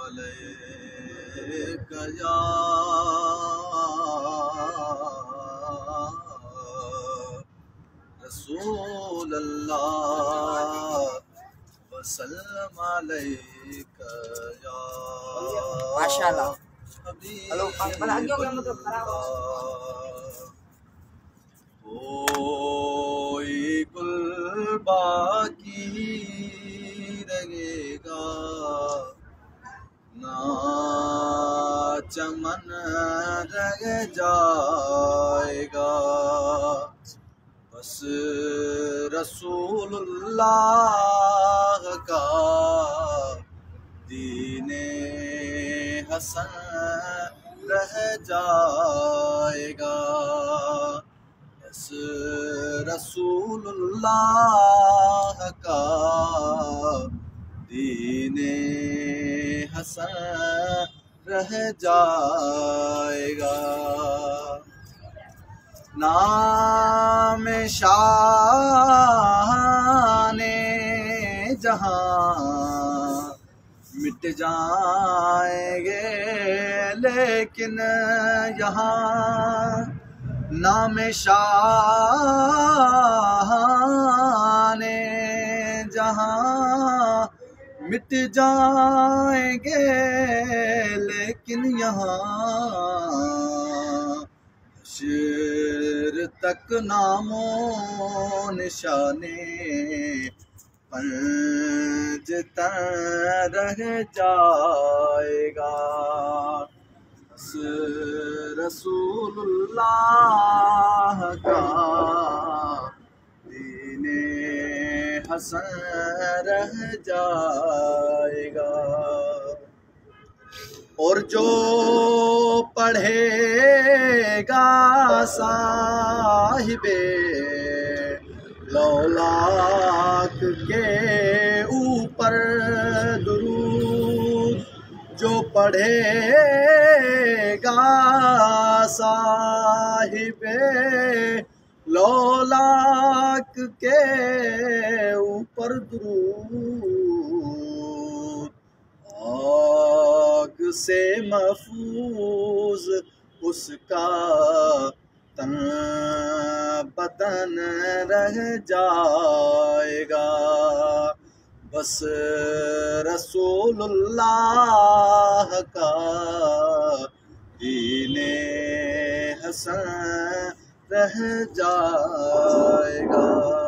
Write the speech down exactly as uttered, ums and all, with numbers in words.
علیک یا رسول اللہ وسلم علیک یا ماشاءاللہ. حبیب ہلو بنا آگے ہو گیا مطلب خراب ہو کوئی گل باقی رہے گا نہ چمن رہ جائے گا بس رسول اللہ کا دین حسن رہ جائے گا بس رسول اللہ کا دین حسن رہ جائے گا نام شان جہاں مٹ جائیں گے لیکن یہاں نام شان جہاں مٹ جائیں گے لیکن یہاں حشر تک نام و نشانے پنج تن رہ جائے گا بس رسول اللہ کا دین حسن رہ جائے گا اور جو پڑھے گا صاحب لولاک کے اوپر درود جو پڑھے گا صاحب لولاک کے اوپر درود آگ سے محفوظ اس کا تن بدن رہ جائے گا بس رسول اللہ کا دین حسن رہ جائے گا